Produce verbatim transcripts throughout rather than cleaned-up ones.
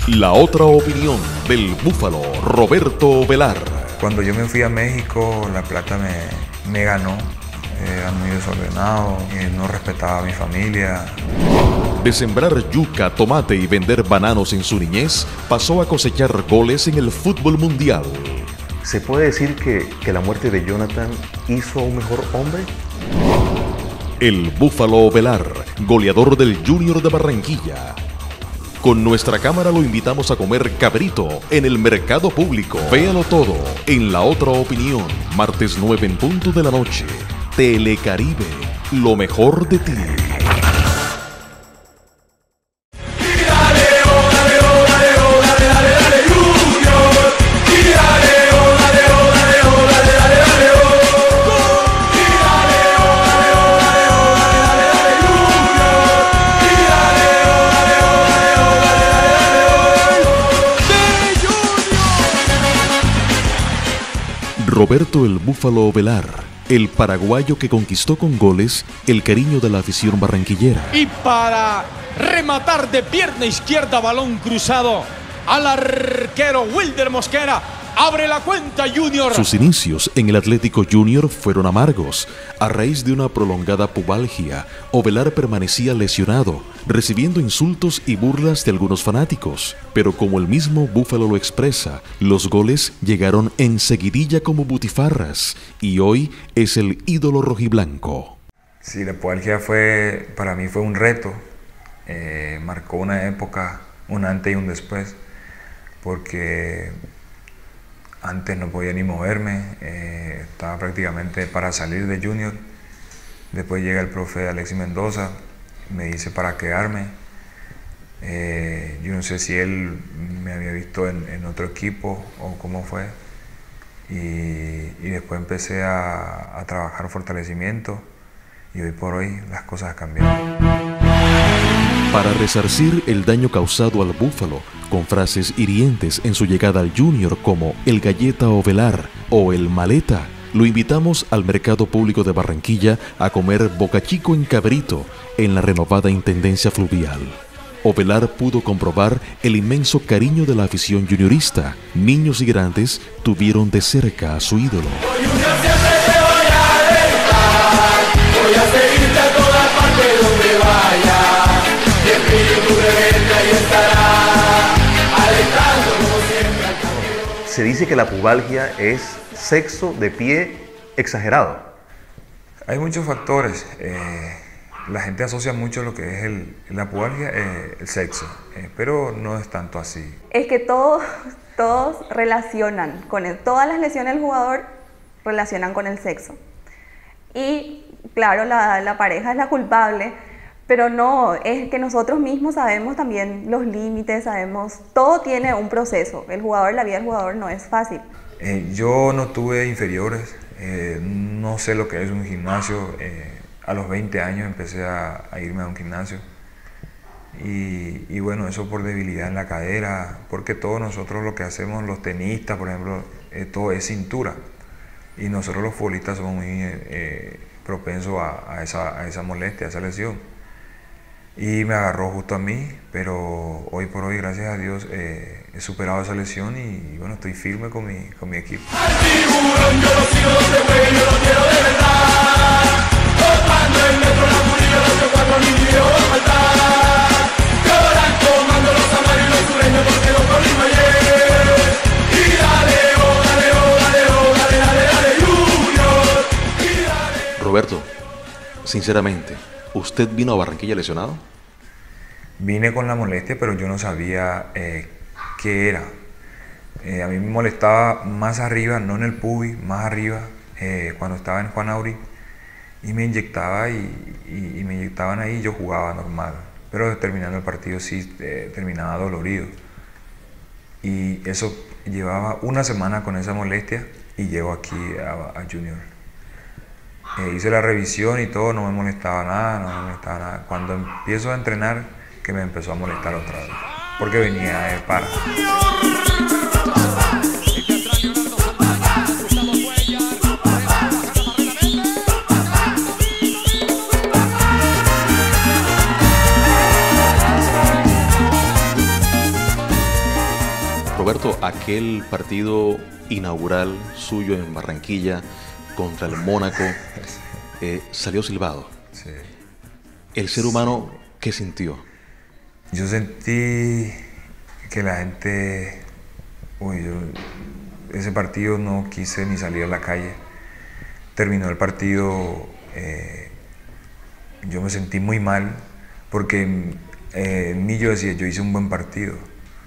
La otra opinión del búfalo Roberto Velar. Cuando yo me fui a México, La Plata me, me ganó. Era muy desordenado, eh, no respetaba a mi familia. De sembrar yuca, tomate y vender bananos en su niñez, pasó a cosechar goles en el fútbol mundial. ¿Se puede decir que, que la muerte de Jonathan hizo a un mejor hombre? El búfalo Velar, goleador del Junior de Barranquilla. Con nuestra cámara lo invitamos a comer cabrito en el mercado público. Véalo todo en La Otra Opinión, martes nueve en punto de la noche. Telecaribe, lo mejor de ti. Roberto el Búfalo Velar, el paraguayo que conquistó con goles el cariño de la afición barranquillera. Y para rematar de pierna izquierda, balón cruzado al arquero Wilder Mosquera. Abre la cuenta Junior. Sus inicios en el Atlético Junior fueron amargos. A raíz de una prolongada pubalgia, Ovelar permanecía lesionado, recibiendo insultos y burlas de algunos fanáticos. Pero como el mismo Búfalo lo expresa, los goles llegaron en seguidilla como butifarras y hoy es el ídolo rojiblanco. Sí, la pubalgia fue, para mí fue un reto. Eh, marcó una época, un antes y un después, porque antes no podía ni moverme, eh, estaba prácticamente para salir de Junior. Después llega el profe Alexis Mendoza, me dice para quedarme. Eh, yo no sé si él me había visto en, en otro equipo o cómo fue. Y, y después empecé a, a trabajar fortalecimiento y hoy por hoy las cosas cambiaron. Para resarcir el daño causado al Búfalo, con frases hirientes en su llegada al Junior como el Galleta Ovelar o el Maleta, lo invitamos al mercado público de Barranquilla a comer bocachico en cabrito en la renovada Intendencia Fluvial. Ovelar pudo comprobar el inmenso cariño de la afición juniorista. Niños y grandes tuvieron de cerca a su ídolo. Voy a seguirte a todas partes donde vaya. Mi espíritu rebelde ahí estará, alentando como siempre al camino. Se dice que la pubalgia es sexo de pie exagerado. Hay muchos factores. Eh, la gente asocia mucho lo que es el, la pubalgia, eh, el sexo, eh, pero no es tanto así. Es que todos, todos relacionan con el, todas las lesiones del jugador relacionan con el sexo. Y claro, la, la pareja es la culpable, pero no, es que nosotros mismos sabemos también los límites, sabemos, todo tiene un proceso. El jugador, la vida del jugador no es fácil. Eh, yo no tuve inferiores, eh, no sé lo que es un gimnasio. Eh, a los veinte años empecé a, a irme a un gimnasio. Y, y bueno, eso por debilidad en la cadera, porque todos nosotros lo que hacemos, los tenistas, por ejemplo, eh, todo es cintura. Y nosotros los futbolistas somos muy eh, propensos a, a, esa, a esa molestia, a esa lesión. Y me agarró justo a mí, pero hoy por hoy, gracias a Dios, eh, he superado esa lesión y, y bueno, estoy firme con mi, con mi equipo. Al tiburón yo lo sigo donde juegue, yo lo quiero de verdad. Topando el metro, la murilla, los que cuatro ni quiero faltar. Lloran comando los amarillos, los sureños, porque los corrimos ayer. Y dale, oh, dale, oh, dale, oh, dale, dale, dale, Junior. Y dale. Roberto, sinceramente, ¿usted vino a Barranquilla lesionado? Vine con la molestia, pero yo no sabía eh, qué era. Eh, a mí me molestaba más arriba, no en el pubis, más arriba, eh, cuando estaba en Juan Auri, y me inyectaba y, y, y me inyectaban ahí y yo jugaba normal. Pero terminando el partido sí eh, terminaba dolorido. Y eso llevaba una semana con esa molestia y llego aquí a, a Junior. Eh, hice la revisión y todo, no me molestaba nada, no me molestaba nada. Cuando empiezo a entrenar, que me empezó a molestar otra vez, porque venía de para. Roberto, aquel partido inaugural suyo en Barranquilla contra el Mónaco eh, salió silbado. Sí. ¿El ser humano qué sintió? Yo sentí que la gente... Uy, yo, ese partido no quise ni salir a la calle. Terminó el partido, eh, yo me sentí muy mal, porque eh, en mí yo decía, yo hice un buen partido.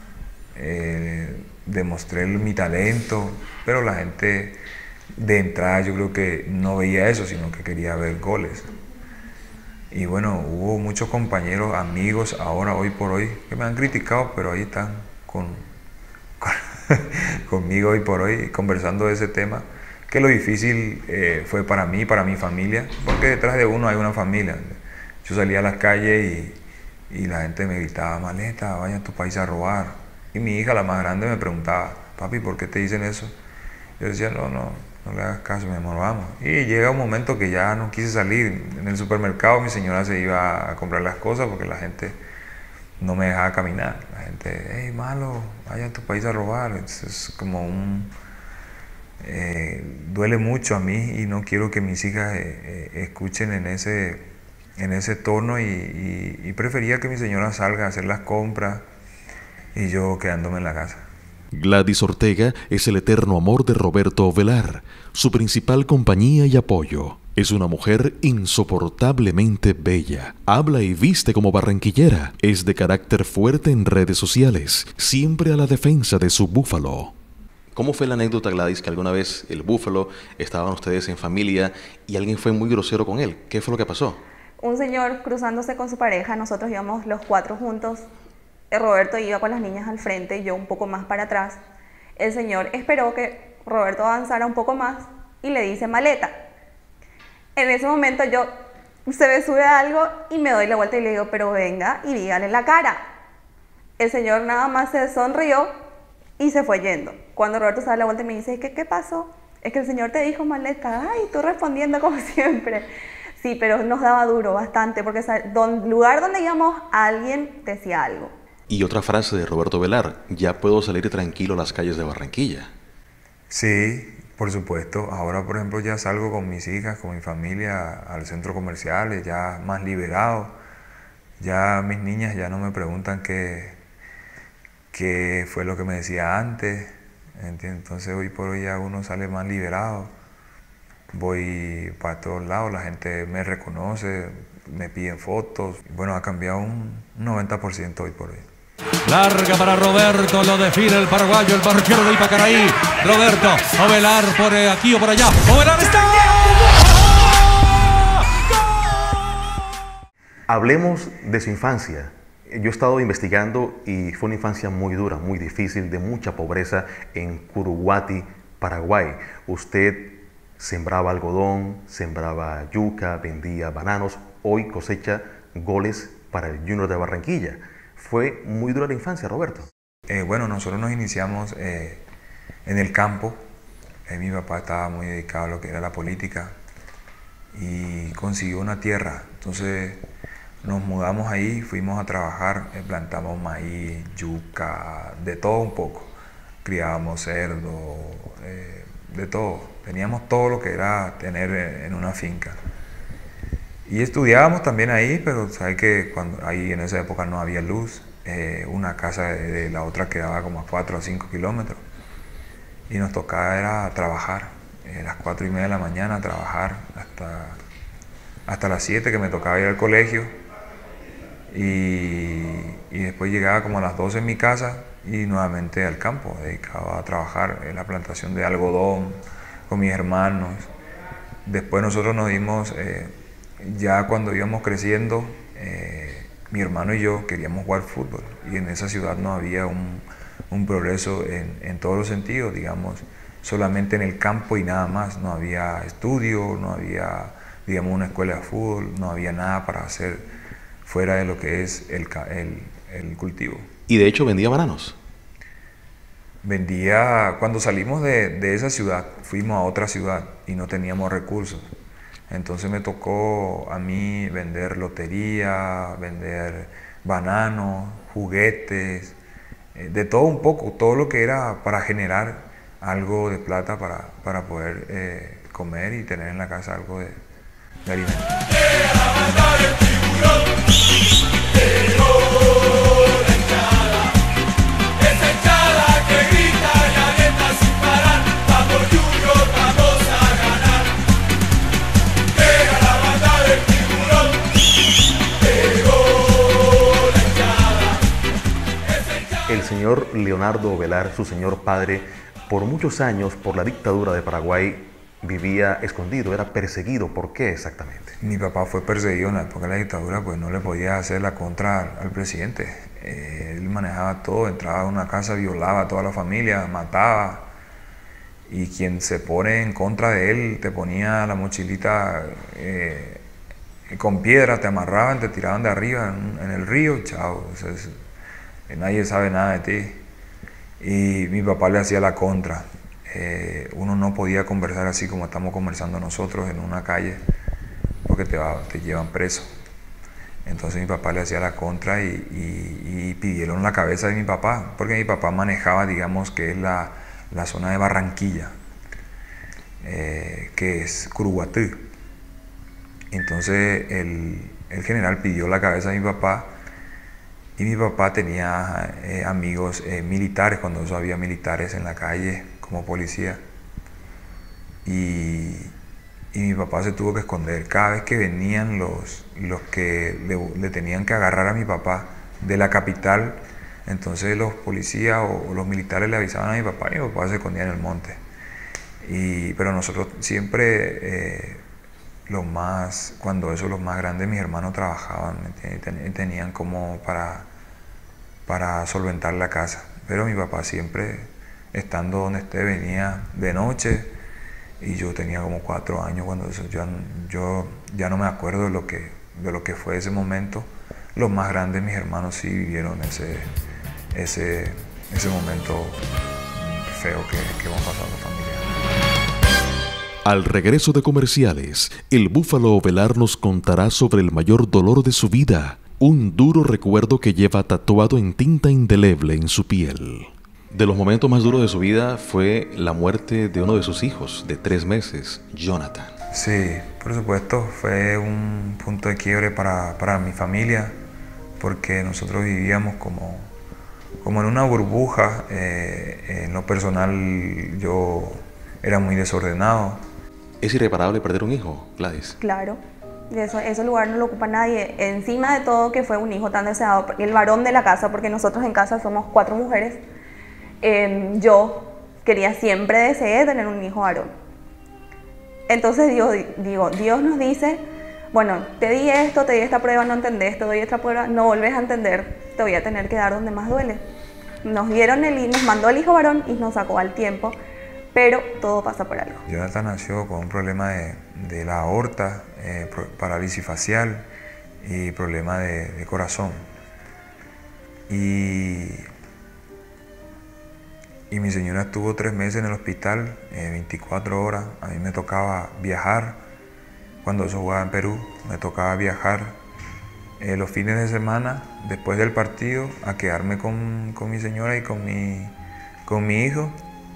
Eh, demostré mi talento, pero la gente de entrada yo creo que no veía eso, sino que quería ver goles. Y bueno, hubo muchos compañeros, amigos, ahora, hoy por hoy, que me han criticado, pero ahí están con, con conmigo hoy por hoy, conversando de ese tema, que lo difícil eh, fue para mí, para mi familia, porque detrás de uno hay una familia. Yo salía a las calles y, y la gente me gritaba, maleta, vaya a tu país a robar. Y mi hija, la más grande, me preguntaba, papi, ¿por qué te dicen eso? Yo decía, no, no, no le hagas caso, mi amor, vamos. Y llega un momento que ya no quise salir. En el supermercado mi señora se iba a comprar las cosas porque la gente no me dejaba caminar. La gente, hey, malo, vaya a tu país a robar. Es, es como un... Eh, duele mucho a mí y no quiero que mis hijas eh, eh, escuchen en ese, en ese tono y, y, y prefería que mi señora salga a hacer las compras y yo quedándome en la casa. Gladys Ortega es el eterno amor de Roberto Ovelar, su principal compañía y apoyo. Es una mujer insoportablemente bella. Habla y viste como barranquillera. Es de carácter fuerte en redes sociales, siempre a la defensa de su búfalo. ¿Cómo fue la anécdota, Gladys, que alguna vez el búfalo, estaban ustedes en familia y alguien fue muy grosero con él? ¿Qué fue lo que pasó? Un señor cruzándose con su pareja, nosotros íbamos los cuatro juntos. Roberto iba con las niñas al frente y yo un poco más para atrás. El señor esperó que Roberto avanzara un poco más y le dice maleta. En ese momento yo se me sube algo y me doy la vuelta y le digo, pero venga y dígale en la cara. El señor nada más se sonrió y se fue yendo. Cuando Roberto se da la vuelta y me dice, ¿qué, qué pasó? Es que el señor te dijo maleta. Ay, tú respondiendo como siempre. Sí, pero nos daba duro bastante porque el lugar donde íbamos alguien decía algo. Y otra frase de Roberto Ovelar, ya puedo salir tranquilo a las calles de Barranquilla. Sí, por supuesto. Ahora, por ejemplo, ya salgo con mis hijas, con mi familia al centro comercial, ya más liberado. Ya mis niñas ya no me preguntan qué, qué fue lo que me decía antes. ¿Entiendes? Entonces hoy por hoy ya uno sale más liberado. Voy para todos lados, la gente me reconoce, me piden fotos. Bueno, ha cambiado un noventa por ciento hoy por hoy. Larga para Roberto, lo define el paraguayo, el barquero del Pacaraí. Roberto, Ovelar por aquí o por allá. ¡Ovelar está! Hablemos de su infancia. Yo he estado investigando y fue una infancia muy dura, muy difícil, de mucha pobreza en Curuguati, Paraguay. Usted sembraba algodón, sembraba yuca, vendía bananos. Hoy cosecha goles para el Junior de Barranquilla. Fue muy dura la infancia, Roberto. Eh, bueno, nosotros nos iniciamos eh, en el campo. Eh, mi papá estaba muy dedicado a lo que era la política y consiguió una tierra. Entonces nos mudamos ahí, fuimos a trabajar, eh, plantamos maíz, yuca, de todo un poco. Criábamos cerdo, eh, de todo. Teníamos todo lo que era tener en una finca. Y estudiábamos también ahí, pero sabes que cuando ahí en esa época no había luz. Eh, una casa de, de la otra quedaba como a cuatro o cinco kilómetros. Y nos tocaba era trabajar, eh, a las cuatro y media de la mañana, trabajar hasta, hasta las siete, que me tocaba ir al colegio. Y, y después llegaba como a las doce en mi casa y nuevamente al campo, dedicado a trabajar en la plantación de algodón con mis hermanos. Después nosotros nos dimos... Eh, Ya cuando íbamos creciendo, eh, mi hermano y yo queríamos jugar fútbol y en esa ciudad no había un, un progreso en, en todos los sentidos, digamos, solamente en el campo y nada más. No había estudio, no había, digamos, una escuela de fútbol, no había nada para hacer fuera de lo que es el, el, el cultivo. Y de hecho vendía bananos. Vendía, cuando salimos de, de esa ciudad, fuimos a otra ciudad y no teníamos recursos. Entonces me tocó a mí vender lotería, vender bananos, juguetes, eh, de todo un poco, todo lo que era para generar algo de plata para, para poder eh, comer y tener en la casa algo de, de alimento. El señor Leonardo Ovelar, su señor padre, por muchos años, por la dictadura de Paraguay, vivía escondido, era perseguido. ¿Por qué exactamente? Mi papá fue perseguido en la época de la dictadura, pues no le podía hacer la contra al, al presidente. Eh, él manejaba todo, entraba a una casa, violaba a toda la familia, mataba. Y quien se pone en contra de él, te ponía la mochilita eh, con piedra, te amarraban, te tiraban de arriba en, en el río, chao. Entonces, nadie sabe nada de ti. Y mi papá le hacía la contra. Eh, uno no podía conversar así como estamos conversando nosotros en una calle, porque te, va, te llevan preso. Entonces mi papá le hacía la contra y, y, y pidieron la cabeza de mi papá, porque mi papá manejaba, digamos, que es la, la zona de Barranquilla, eh, que es Curuguatí. Entonces el, el general pidió la cabeza de mi papá. Y mi papá tenía eh, amigos eh, militares, cuando eso había militares en la calle como policía. Y, y mi papá se tuvo que esconder. Cada vez que venían los, los que le, le tenían que agarrar a mi papá de la capital, entonces los policías o, o los militares le avisaban a mi papá y mi papá se escondía en el monte. Y, pero nosotros siempre, eh, los más, cuando eso los más grandes, mis hermanos trabajaban, ten, tenían como para, para solventar la casa. Pero mi papá siempre, estando donde esté, venía de noche y yo tenía como cuatro años cuando eso, yo, yo ya no me acuerdo de lo, que, de lo que fue ese momento. Los más grandes, mis hermanos, sí vivieron ese, ese, ese momento feo que, que hemos pasado en familia. Al regreso de comerciales, el Búfalo Ovelar nos contará sobre el mayor dolor de su vida, un duro recuerdo que lleva tatuado en tinta indeleble en su piel. De los momentos más duros de su vida fue la muerte de uno de sus hijos, de tres meses, Jonathan. Sí, por supuesto, fue un punto de quiebre para, para mi familia, porque nosotros vivíamos como, como en una burbuja. Eh, en lo personal, yo era muy desordenado. ¿Es irreparable perder un hijo, Gladys? Claro, eso, ese lugar no lo ocupa nadie. Encima de todo que fue un hijo tan deseado, el varón de la casa, porque nosotros en casa somos cuatro mujeres, eh, yo quería, siempre deseé tener un hijo varón. Entonces Dios, digo, Dios nos dice, bueno, te di esto, te di esta prueba, no entendés, te doy esta prueba, no volvés a entender, te voy a tener que dar donde más duele. Nos dieron el, nos mandó el hijo varón y nos sacó al tiempo. Pero todo pasa por algo. Jonathan nació con un problema de, de la aorta, eh, parálisis facial y problema de, de corazón. Y, y mi señora estuvo tres meses en el hospital, eh, veinticuatro horas. A mí me tocaba viajar. Cuando yo jugaba en Perú, me tocaba viajar eh, los fines de semana, después del partido, a quedarme con, con mi señora y con mi, con mi hijo.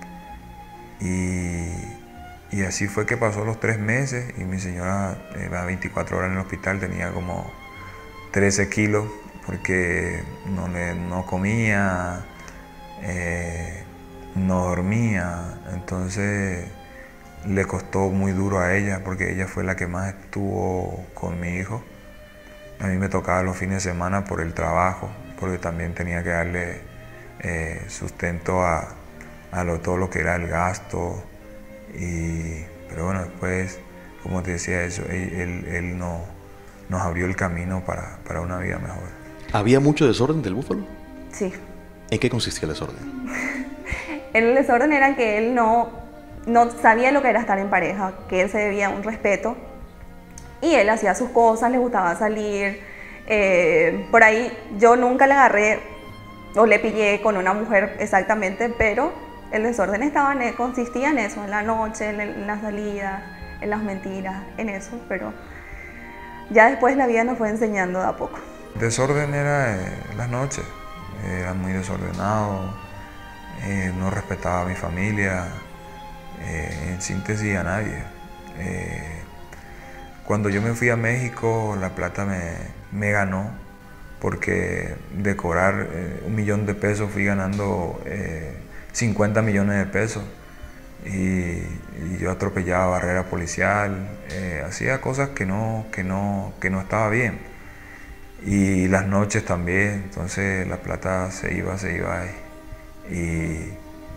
Y, y así fue que pasó los tres meses y mi señora, eh, a veinticuatro horas en el hospital, tenía como trece kilos porque no, le, no comía, eh, no dormía. Entonces le costó muy duro a ella porque ella fue la que más estuvo con mi hijo. A mí me tocaba los fines de semana por el trabajo, porque también tenía que darle eh, sustento a a lo, todo lo que era el gasto. Y, pero bueno, después, como te decía eso, él, él, él no, nos abrió el camino para, para una vida mejor. ¿Había mucho desorden del Búfalo? Sí. ¿En qué consistía el desorden? El desorden era que él no, no sabía lo que era estar en pareja, que él se debía un respeto y él hacía sus cosas, le gustaba salir. Eh, por ahí yo nunca le agarré o le pillé con una mujer exactamente, pero el desorden estaba en, consistía en eso, en la noche, en, el, en las salidas, en las mentiras, en eso, pero ya después la vida nos fue enseñando de a poco. Desorden era eh, las noches, era muy desordenado, eh, no respetaba a mi familia, eh, en síntesis a nadie. Eh, cuando yo me fui a México, La Plata me, me ganó, porque de cobrar eh, un millón de pesos fui ganando eh, cincuenta millones de pesos. Y, y yo atropellaba barrera policial, eh, hacía cosas que no, que, no, que no estaba bien. Y las noches también, entonces La Plata se iba, se iba. Y,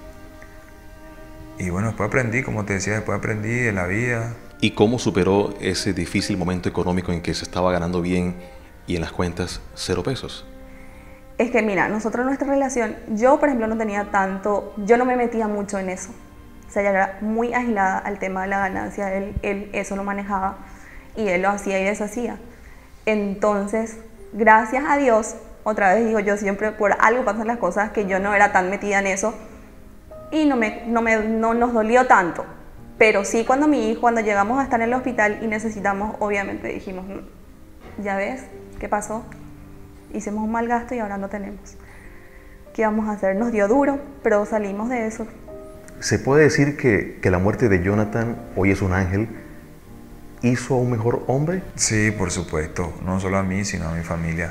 y bueno, después aprendí, como te decía, después aprendí de la vida. ¿Y cómo superó ese difícil momento económico en que se estaba ganando bien y en las cuentas cero pesos? Es que mira, nosotros en nuestra relación, yo por ejemplo no tenía tanto, yo no me metía mucho en eso. O sea, ella era muy agilada al tema de la ganancia, él, él eso lo manejaba y él lo hacía y deshacía. Entonces, gracias a Dios, otra vez digo yo, siempre por algo pasan las cosas, que yo no era tan metida en eso y no, me, no, me, no nos dolió tanto. Pero sí, cuando mi hijo, cuando llegamos a estar en el hospital y necesitamos, obviamente dijimos, ya ves, ¿qué pasó? Hicimos un mal gasto y ahora no tenemos. ¿Qué vamos a hacer? Nos dio duro, pero salimos de eso. ¿Se puede decir que, que la muerte de Jonathan, hoy es un ángel, hizo a un mejor hombre? Sí, por supuesto, no solo a mí, sino a mi familia.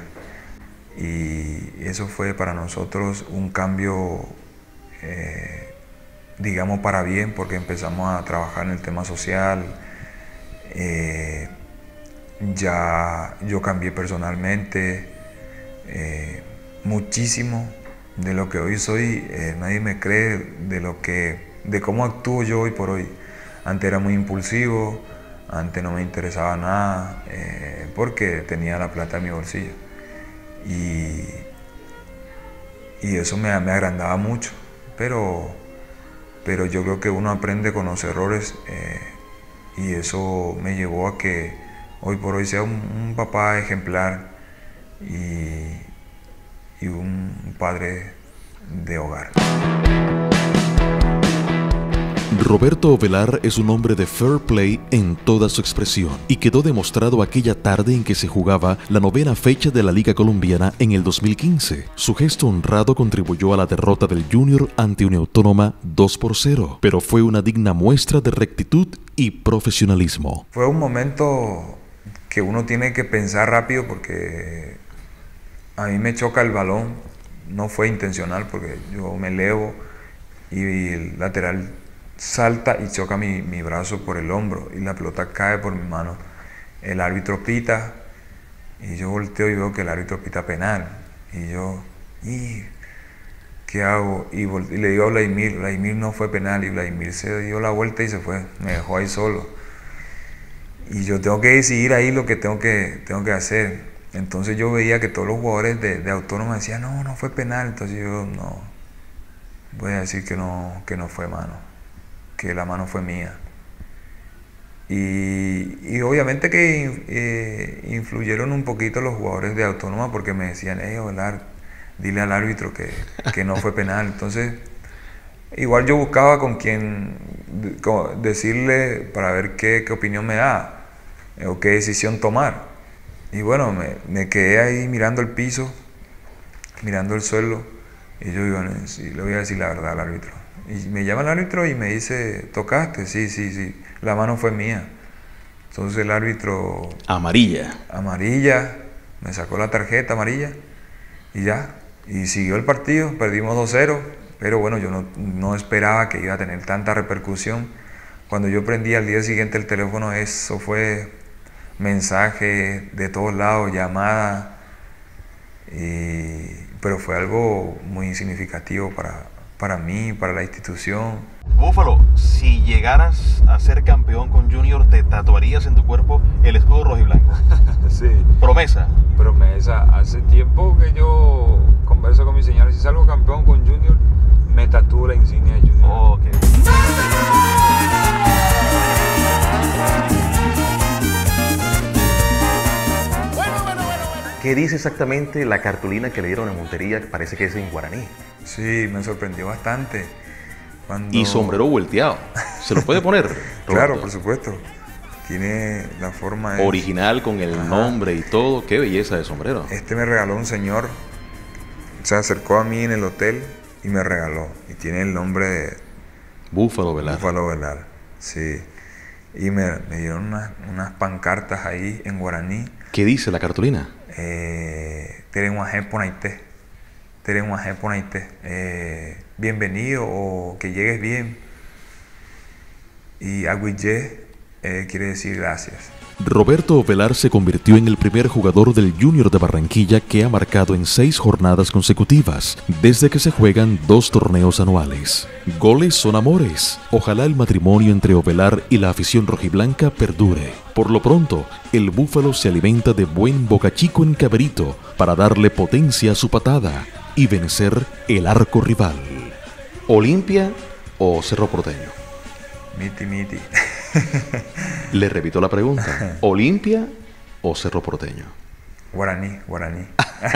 Y eso fue para nosotros un cambio, eh, digamos, para bien, porque empezamos a trabajar en el tema social. Eh, ya yo cambié personalmente eh, muchísimo de lo que hoy soy. Eh, nadie me cree de lo que, de cómo actúo yo hoy por hoy. Antes era muy impulsivo, antes no me interesaba nada, eh, porque tenía la plata en mi bolsillo. Y, y eso me, me agrandaba mucho, pero, pero yo creo que uno aprende con los errores, eh, y eso me llevó a que hoy por hoy sea un, un papá ejemplar y, y un padre de hogar. Roberto Ovelar es un hombre de fair play en toda su expresión y quedó demostrado aquella tarde en que se jugaba la novena fecha de la Liga Colombiana en el dos mil quince. Su gesto honrado contribuyó a la derrota del Junior ante Unión Autónoma dos por cero, pero fue una digna muestra de rectitud y profesionalismo. Fue un momento que uno tiene que pensar rápido, porque a mí me choca el balón, no fue intencional, porque yo me elevo y el lateral salta y choca mi, mi brazo por el hombro y la pelota cae por mi mano. El árbitro pita y yo volteo y veo que el árbitro pita penal. Y yo, ¿y qué hago? Y, y le digo a Vladimir, Vladimir no fue penal, y Vladimir se dio la vuelta y se fue, me dejó ahí solo. Y yo tengo que decidir ahí lo que tengo que, tengo que hacer. Entonces yo veía que todos los jugadores de, de Autónoma decían, no, no fue penal. Entonces yo, no, voy a decir que no, que no fue mano, que la mano fue mía. Y, y obviamente que eh, influyeron un poquito los jugadores de Autónoma, porque me decían, hey, Ovelar, dile al árbitro que, que no fue penal. Entonces, igual yo buscaba con quién con decirle para ver qué, qué opinión me da o qué decisión tomar. Y bueno, me, me quedé ahí mirando el piso, mirando el suelo, y yo digo, sí, le voy a decir la verdad al árbitro. Y me llama el árbitro y me dice, ¿tocaste? Sí, sí, sí, la mano fue mía. Entonces el árbitro... Amarilla. Amarilla, me sacó la tarjeta amarilla y ya. Y siguió el partido, perdimos dos cero, pero bueno, yo no, no esperaba que iba a tener tanta repercusión. Cuando yo prendí al día siguiente el teléfono, eso fue mensaje de todos lados, llamada, y, pero fue algo muy significativo para, para mí, para la institución. Búfalo, si llegaras a ser campeón con Junior, ¿te tatuarías en tu cuerpo el escudo rojo y blanco? Sí. Promesa. Promesa. Hace tiempo que yo converso con mi señora, si salgo campeón con Junior, me tatúo la insignia de Junior. Oh, okay. ¿Qué dice exactamente la cartulina que le dieron en Montería? Parece que es en guaraní. Sí, me sorprendió bastante. Cuando... Y sombrero volteado. ¿Se lo puede poner? Claro, por supuesto. Tiene la forma de... Original, con el Ajá. nombre y todo. Qué belleza de sombrero. Este me regaló un señor se acercó a mí en el hotel y me regaló. Y tiene el nombre de Búfalo Velar. Búfalo Velar, sí. Y me, me dieron unas, unas pancartas ahí en guaraní. ¿Qué dice la cartulina? Eh, Terenguajé Ponaité. Terenguajé Ponaité. Eh, bienvenido o que llegues bien. Y Aguillé eh, quiere decir gracias. Roberto Ovelar se convirtió en el primer jugador del Junior de Barranquilla que ha marcado en seis jornadas consecutivas, desde que se juegan dos torneos anuales. Goles son amores. Ojalá el matrimonio entre Ovelar y la afición rojiblanca perdure. Por lo pronto, el Búfalo se alimenta de buen bocachico en Cabrito para darle potencia a su patada y vencer el arco rival. ¿Olimpia o Cerro Porteño? Miti, miti. Le repito la pregunta. ¿Olimpia o Cerro Porteño? Guaraní, Guaraní.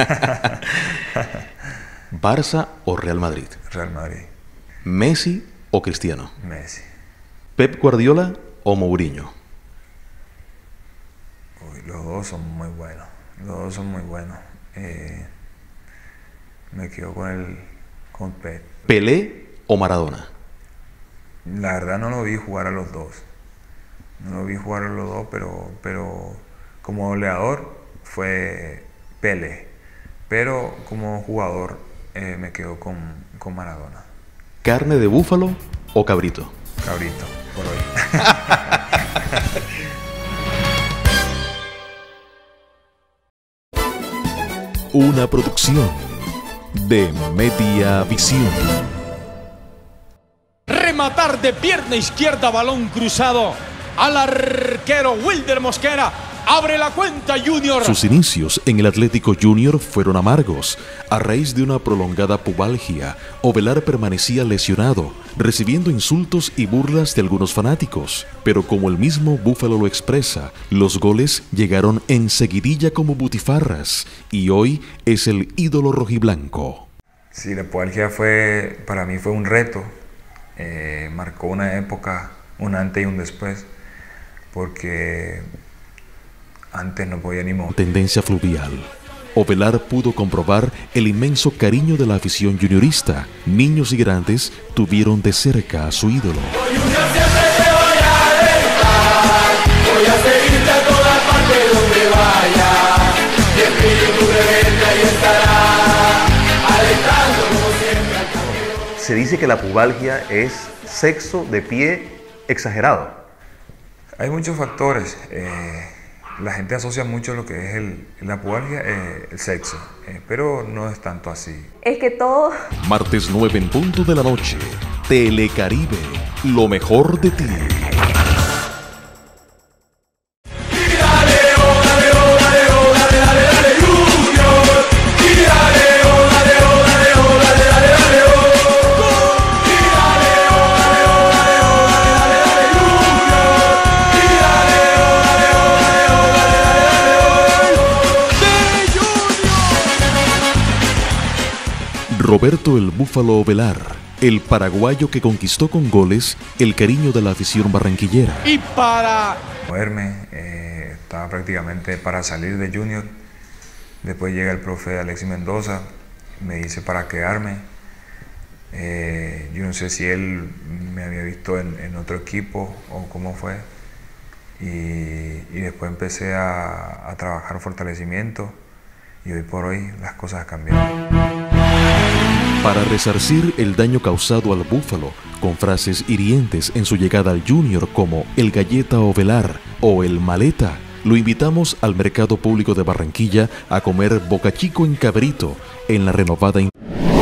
¿Barça o Real Madrid? Real Madrid. ¿Messi o Cristiano? Messi. ¿Pep Guardiola o Mourinho? Uy, los dos son muy buenos. Los dos son muy buenos. Eh, me quedo con el con Pep. ¿Pelé o Maradona? La verdad no lo vi jugar a los dos. No lo vi jugar a los dos, pero, pero como goleador fue Pelé. Pero como jugador eh, me quedo con, con Maradona. ¿Carne de búfalo o cabrito? Cabrito, por hoy. Una producción de Media Visión. Rematar de pierna izquierda, balón cruzado al arquero Wilder Mosquera. Abre la cuenta Junior. Sus inicios en el Atlético Junior fueron amargos. A raíz de una prolongada pubalgia, Ovelar permanecía lesionado, recibiendo insultos y burlas de algunos fanáticos. Pero como el mismo Búfalo lo expresa, los goles llegaron en seguidilla como butifarras y hoy es el ídolo rojiblanco. Sí, la pubalgia fue, para mí fue un reto. Eh, marcó una época, un antes y un después, porque antes no podía ni mover. Tendencia fluvial. Ovelar pudo comprobar el inmenso cariño de la afición juniorista. Niños y grandes tuvieron de cerca a su ídolo. Junior siempre te voy a alentar, voy a seguirte a todas partes donde vaya. Mi espíritu rebelde ahí estará, alentando como siempre al campeón. Se dice que la pubalgia es sexo de pie exagerado. Hay muchos factores. Eh, la gente asocia mucho lo que es el, la pubalgia, eh, el sexo, eh, pero no es tanto así. Es que todo... Martes nueve en punto de la noche. Telecaribe, lo mejor de ti. Roberto el Búfalo Ovelar, el paraguayo que conquistó con goles el cariño de la afición barranquillera. Y para... Moverme, eh, estaba prácticamente para salir de Junior. Después llega el profe Alexis Mendoza, me dice para quedarme. Eh, yo no sé si él me había visto en, en otro equipo o cómo fue. Y, y después empecé a, a trabajar fortalecimiento y hoy por hoy las cosas cambiaron. Para resarcir el daño causado al Búfalo, con frases hirientes en su llegada al Junior como el Galleta Ovelar o el Maleta, lo invitamos al Mercado Público de Barranquilla a comer bocachico en Cabrito en la renovada... In-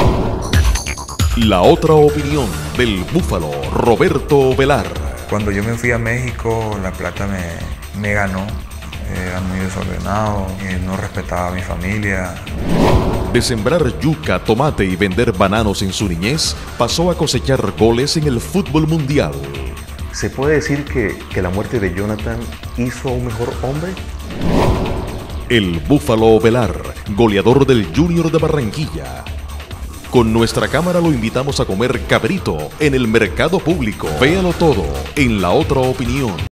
la otra opinión del Búfalo, Roberto Ovelar. Cuando yo me fui a México, La Plata me, me ganó. Era muy desordenado, eh, no respetaba a mi familia. De sembrar yuca, tomate y vender bananos en su niñez, pasó a cosechar goles en el fútbol mundial. ¿Se puede decir que, que la muerte de Jonathan hizo a un mejor hombre? El Búfalo Ovelar, goleador del Junior de Barranquilla. Con nuestra cámara lo invitamos a comer cabrito en el Mercado Público. Véalo todo en La Otra Opinión.